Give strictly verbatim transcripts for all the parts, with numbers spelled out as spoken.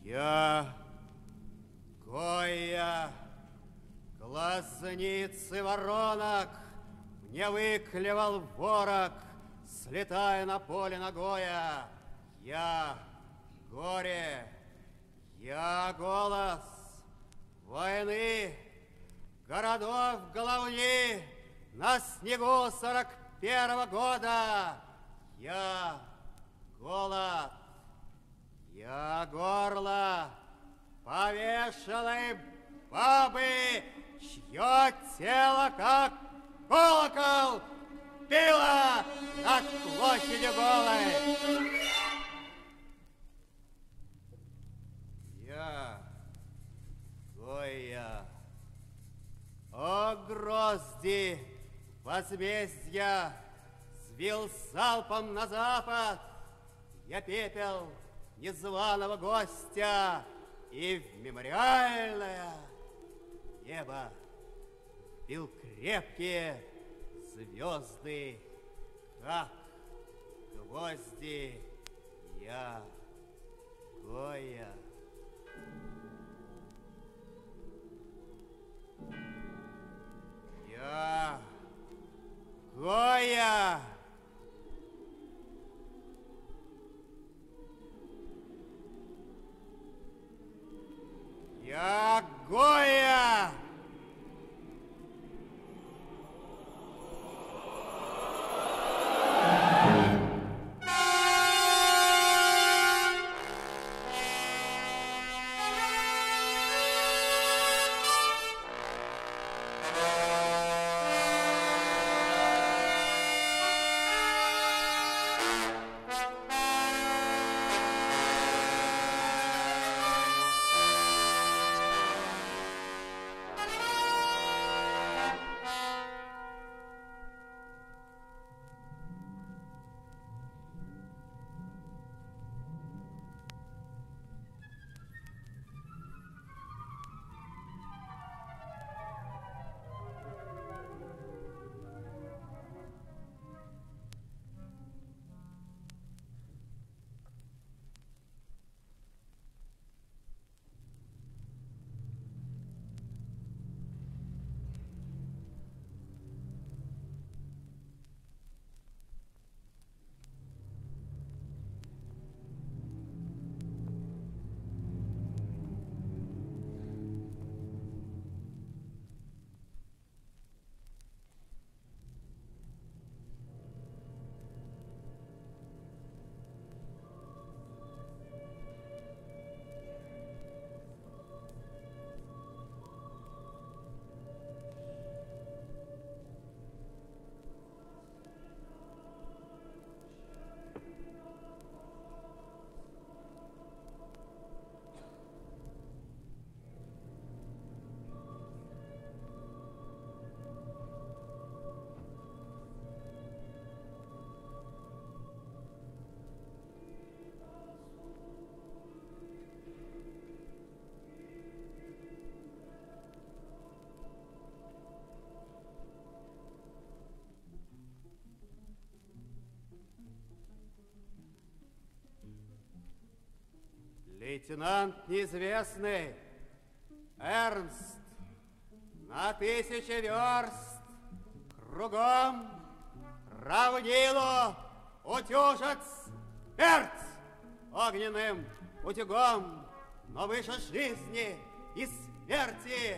Я, Гоя, глазницы воронок, мне выклевал ворог, слетая на поле ногоя. Я, горе, я голос войны, городов головни на снегу сорок первого года. Я, голод, я горло повешенной бабы, чье тело, как колокол, било над площадью голой. Я, Гоя, о грозди возмездия, звил залпом на запад я пепел незваного гостя, и в мемориальное небо бил крепкие звезды, как гвозди. Я, Гоя. Я, Гоя. Я, Гоя. Лейтенант неизвестный, Эрнст, на тысячи верст кругом равнилу утюжит смерть огненным утюгом, но выше жизни и смерти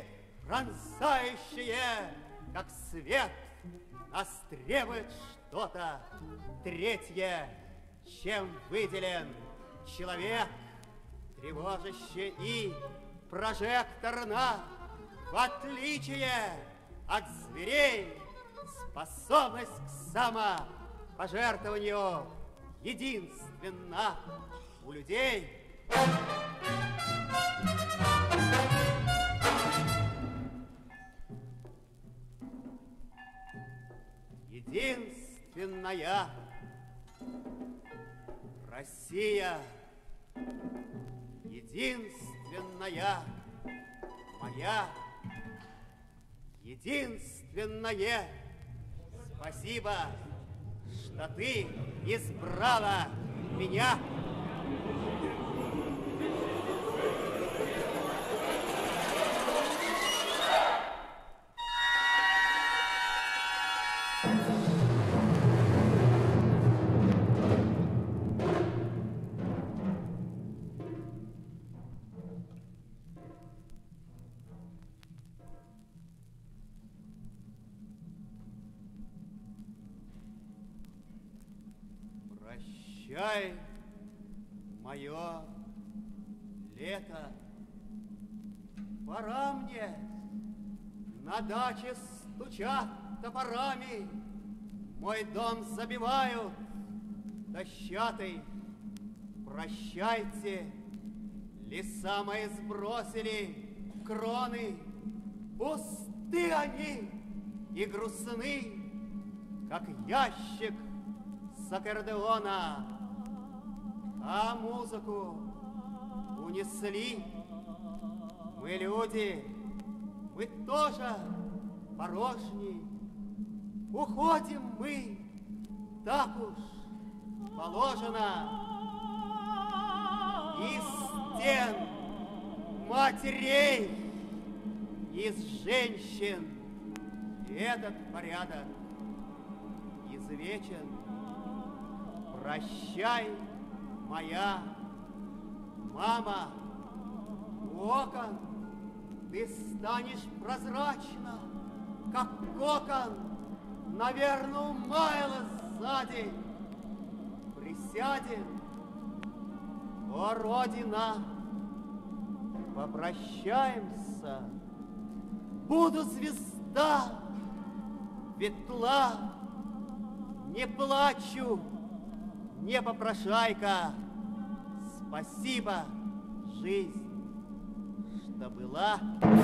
пронзающие, как свет, нас требует что-то третье, чем выделен человек, тревожащий и прожекторно, в отличие от зверей, способность к самопожертвованию единственна у людей. Единственная Россия, единственная моя, единственное. Спасибо, что ты избрала меня. Прощай, мое лето. Пора мне, на даче стучат топорами, мой дом забивают дощатый. Прощайте, леса мои сбросили кроны, пусты они и грустны, как ящик с аккордеона, а музыку унесли. Мы люди, мы тоже порожни, уходим мы, так уж положено. Из стен матерей, из женщин этот порядок извечен. Прощай, моя мама, у окон ты станешь прозрачно, как кокон, наверное, умаялась сзади. Присядем, о, Родина, попрощаемся. Буду звезда, ветла, не плачу, не попрошайка. Спасибо, жизнь, что была.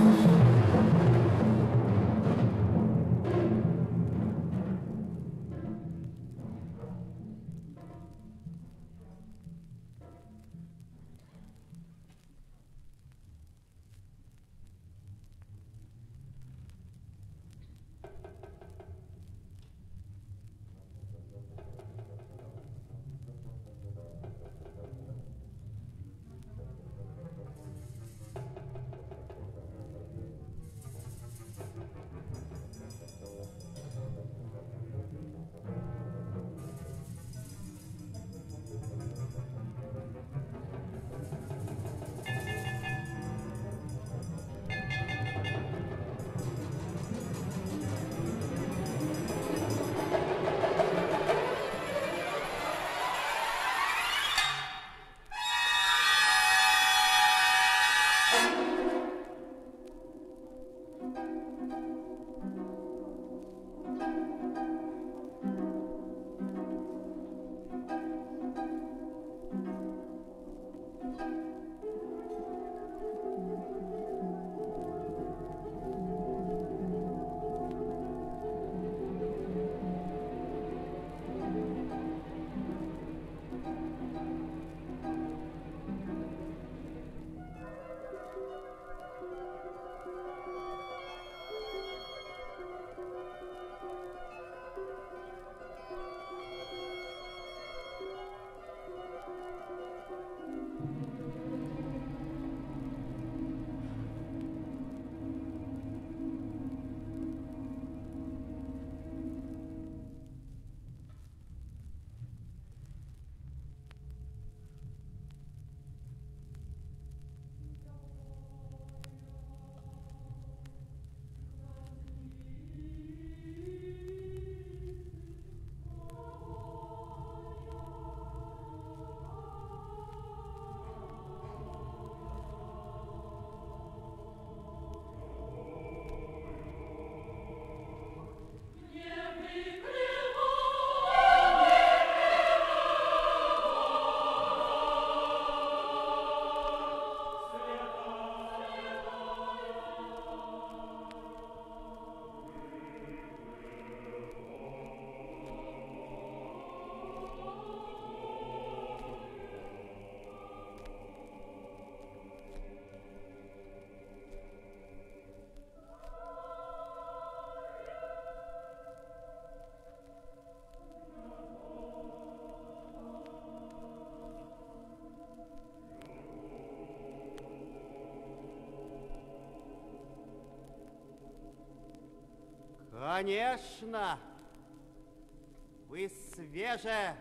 Конечно, вы свеже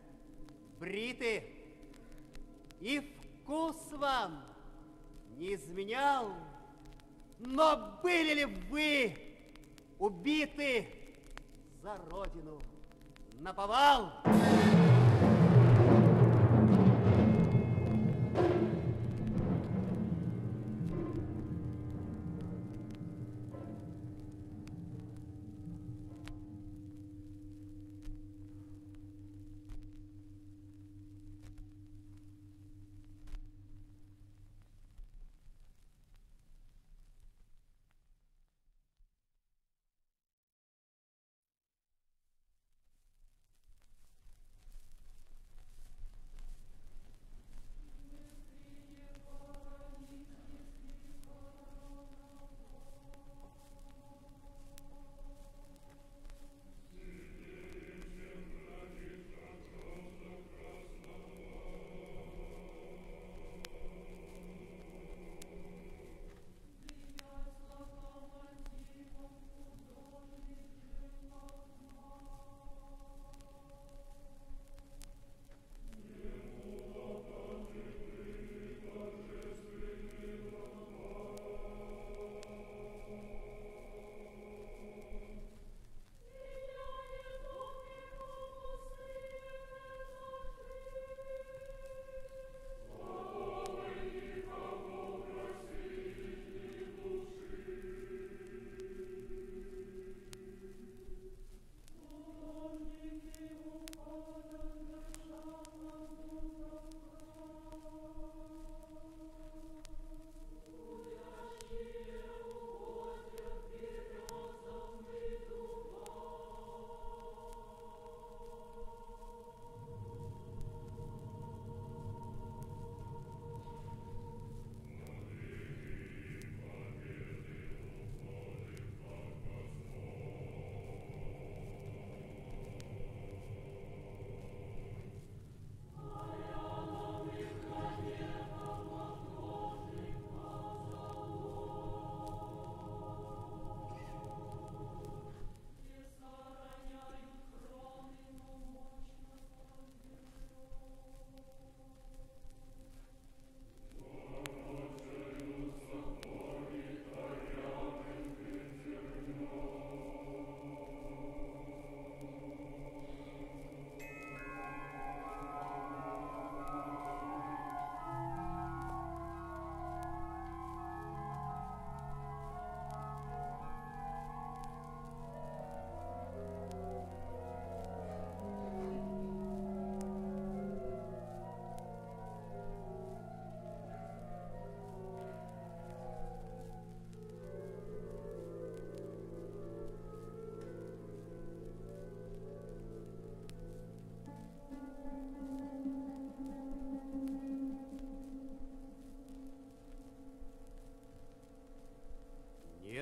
бриты, и вкус вам не изменял, но были ли вы убиты за Родину наповал?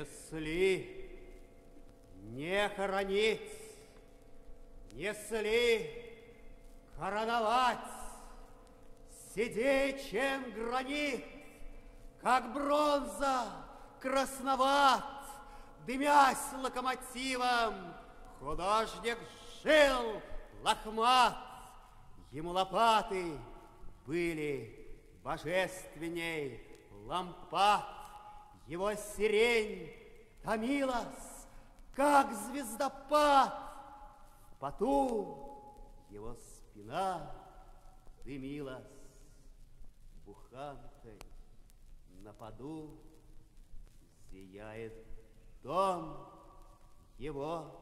Если не хоронить, несли короновать, сидей, чем гранит, как бронза красноват, дымясь локомотивом, художник жил лохмат. Ему лопаты были божественней лампад, его сирень томилась, как звездопад. В поту его спина дымилась буханкой. На поду зияет дом его,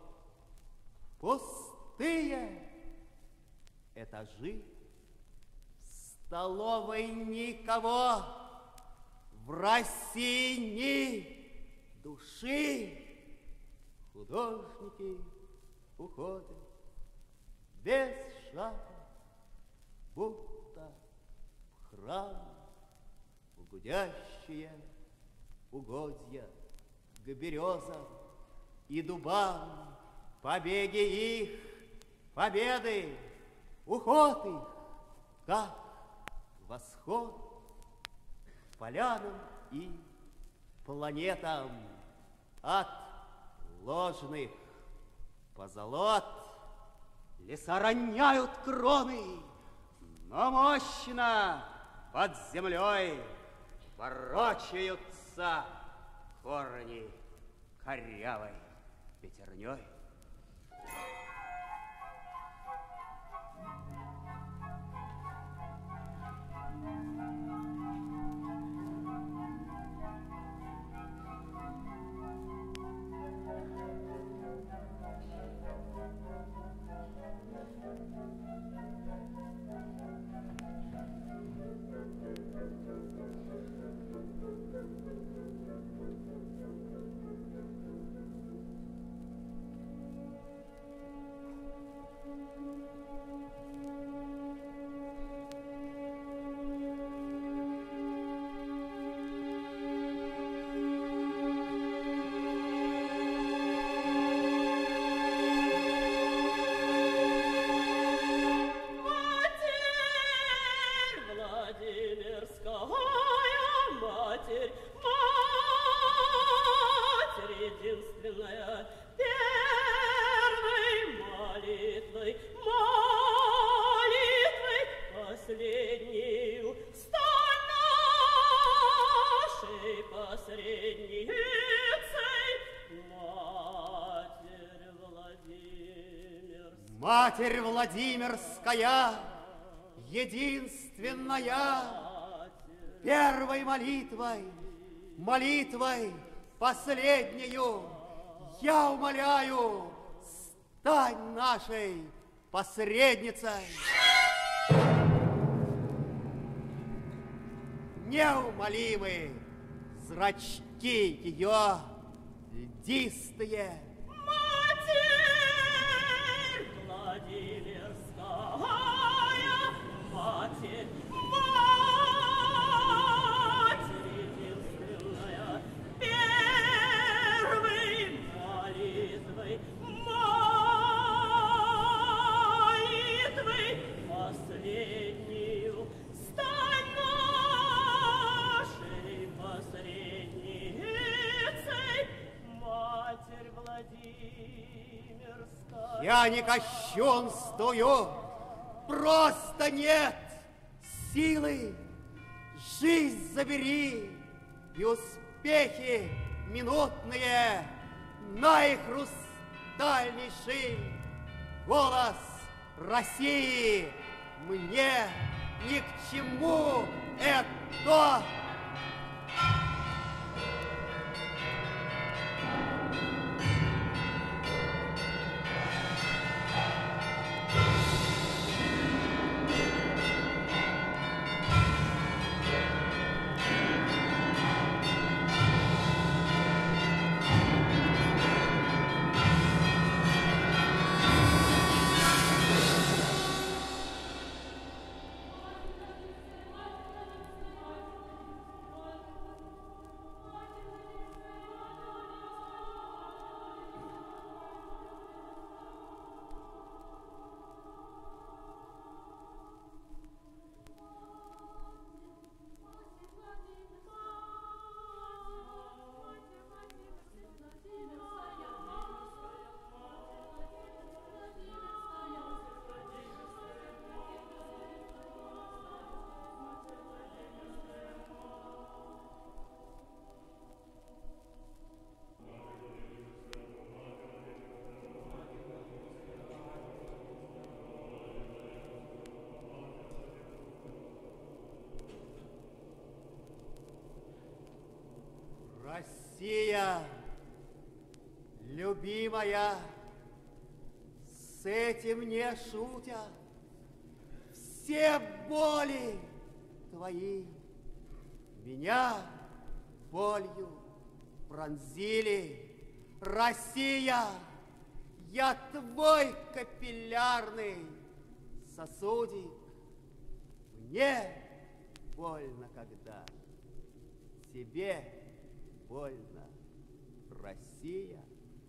пустые этажи, в столовой никого, в России ни души. Художники уходят без шага, будто в храм, в гудящие угодья к березам и дубам, побеги их, победы, уход их, как восход к полянам и планетам от ложных позолот. Леса роняют кроны, но мощно под землей ворочаются корни корявой пятерней. Матерь Владимирская, единственная, первой молитвой, молитвой последнюю, я умоляю, стань нашей посредницей. Неумолимы зрачки ее льдистые. Я не кощунствую, просто нет силы. Жизнь забери, и успехи минутные наихрустальнейший голос России мне ни к чему это. Россия, любимая, с этим не шутят. Все боли твои меня болью пронзили. Россия, я твой капиллярный сосудик. Мне больно, когда тебе больно, Россия.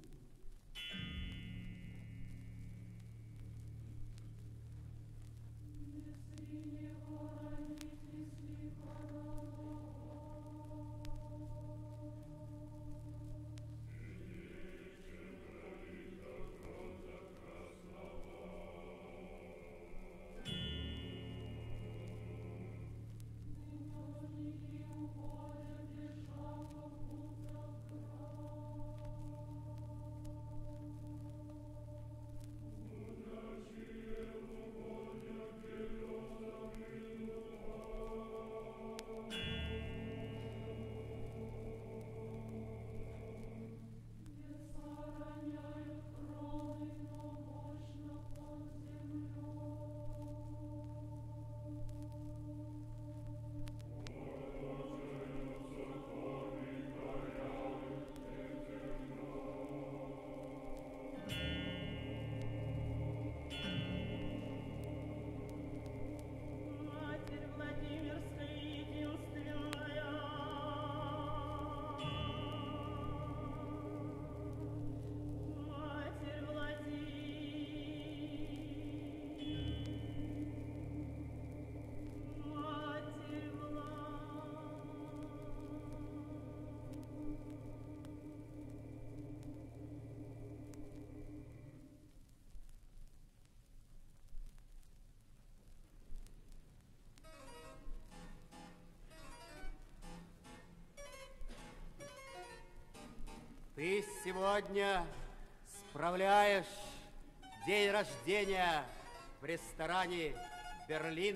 Ты сегодня справляешь день рождения в ресторане «Берлин».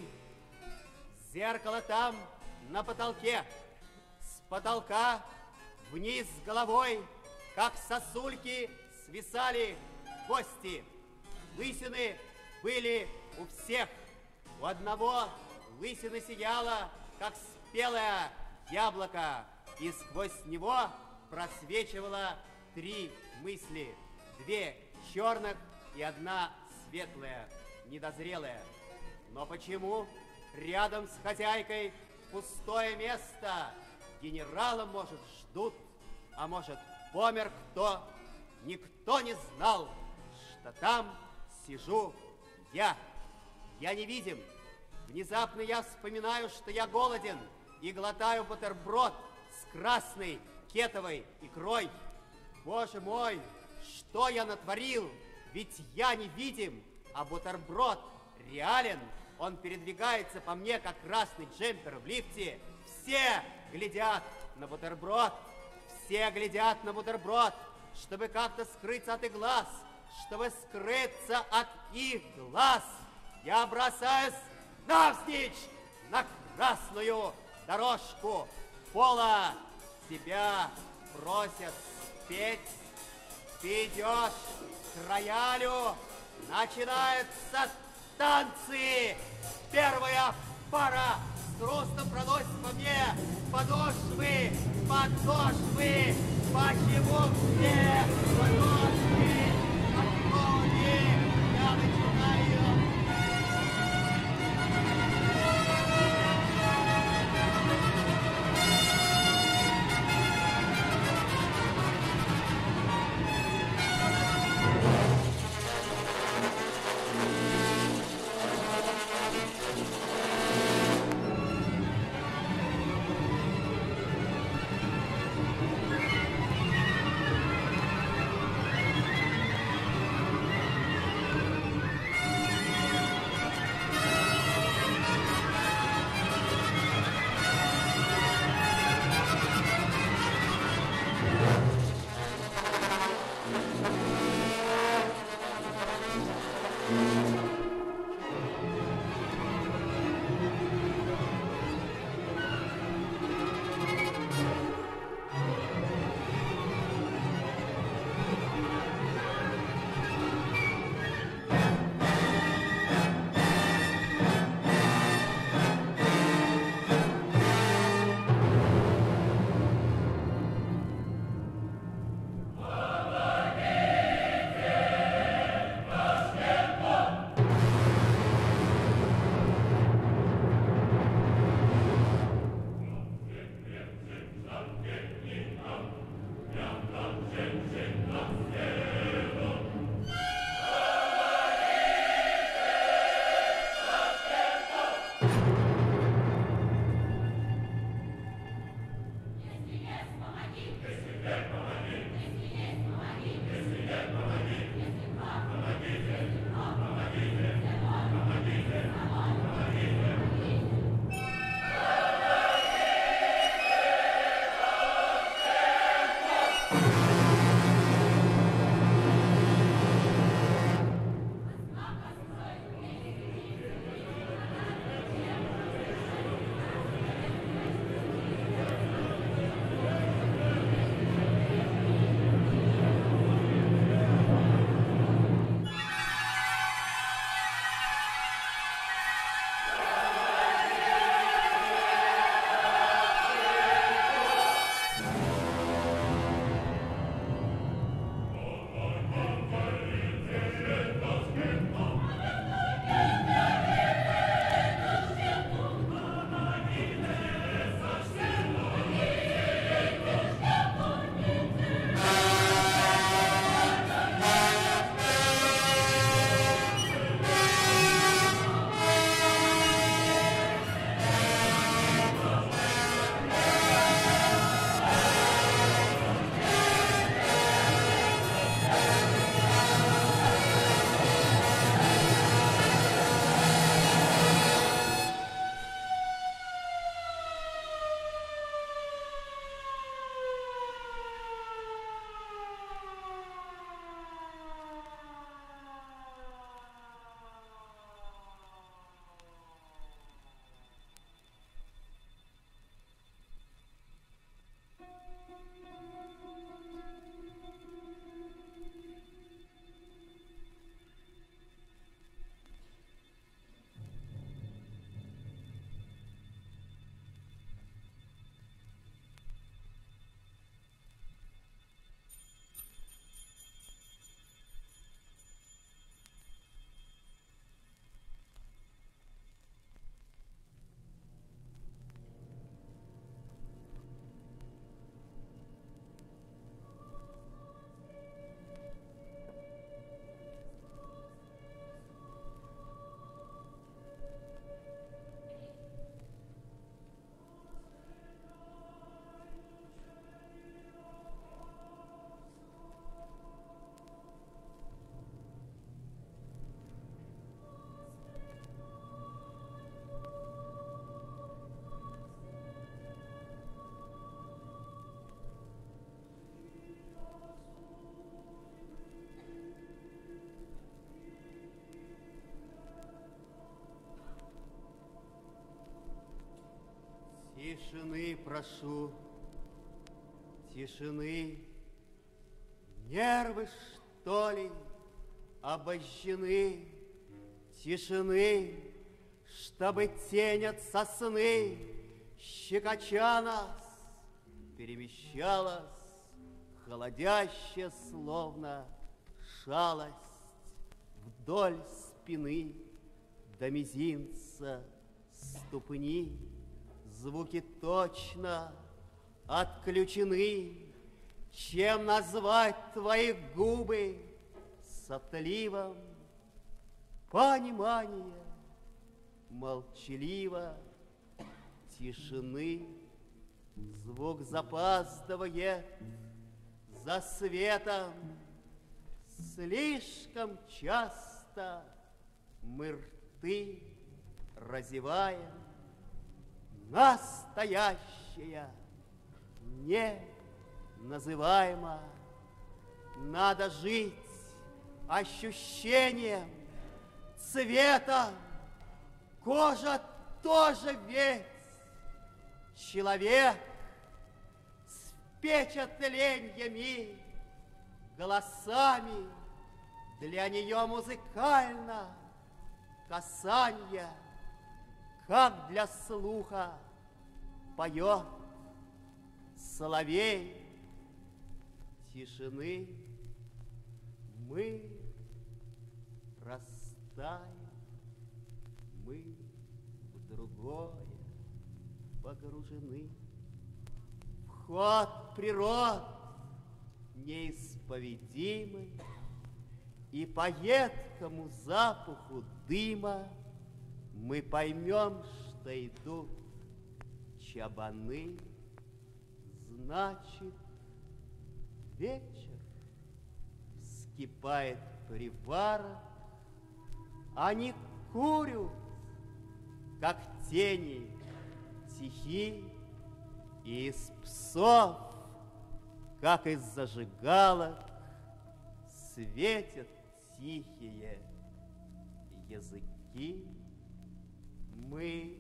Зеркало там, на потолке. С потолка вниз головой, как сосульки, свисали гости. Лысины были у всех. У одного лысина сияла, как спелое яблоко, и сквозь него просвечивало три мысли. Две черных и одна светлая, недозрелая. Но почему рядом с хозяйкой пустое место? Генерала, может, ждут, а может, помер кто? Никто не знал, что там сижу я. Я невидим. Внезапно я вспоминаю, что я голоден, и глотаю бутерброд с красной кетовой икрой. Боже мой, что я натворил? Ведь я невидим, а бутерброд реален. Он передвигается по мне, как красный джемпер в лифте. Все глядят на бутерброд. Все глядят на бутерброд, чтобы как-то скрыться от их глаз, чтобы скрыться от их глаз. Я бросаюсь навзничь на красную дорожку пола. Тебя просят спеть. Ты идешь к роялю. Начинаются танцы. Первая пара с хрустом проносится по мне. Подошвы, подошвы. Почему все подошвы? Подошвы. Я начинаю. Тишины прошу, тишины. Нервы, что ли, обожжены? Тишины, чтобы тень от сосны, щекоча нас, перемещалась, холодящая, словно шалость, вдоль спины до мизинца ступни. Звуки точно отключены. Чем назвать твои губы с отливом понимания молчаливо тишины? Звук запаздывает за светом. Слишком часто мы рты разеваем. Настоящее не называемо. Надо жить ощущением, цветом. Кожа тоже ведь человек с впечатлениями, голосами. Для нее музыкально касанье, как для слуха поет соловей. Тишины мы растаем, мы в другое погружены. Вход природ неисповедимый, и по едкому запаху дыма мы поймем, что идут чабаны. Значит, вечер вскипает приварок, они курят, как тени тихи, и из псов, как из зажигалок, светят тихие языки. Мы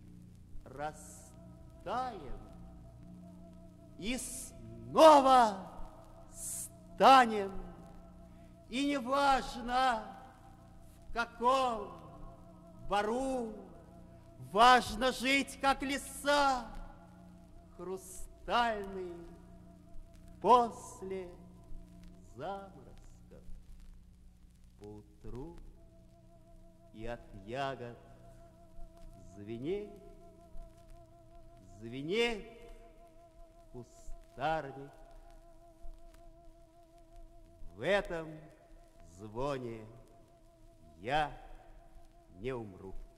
растаем и снова станем, и неважно, в каком бару, важно жить, как леса хрустальные после заморозков поутру, и от ягод звенеет, звенеет кустарник. В этом звоне я не умру.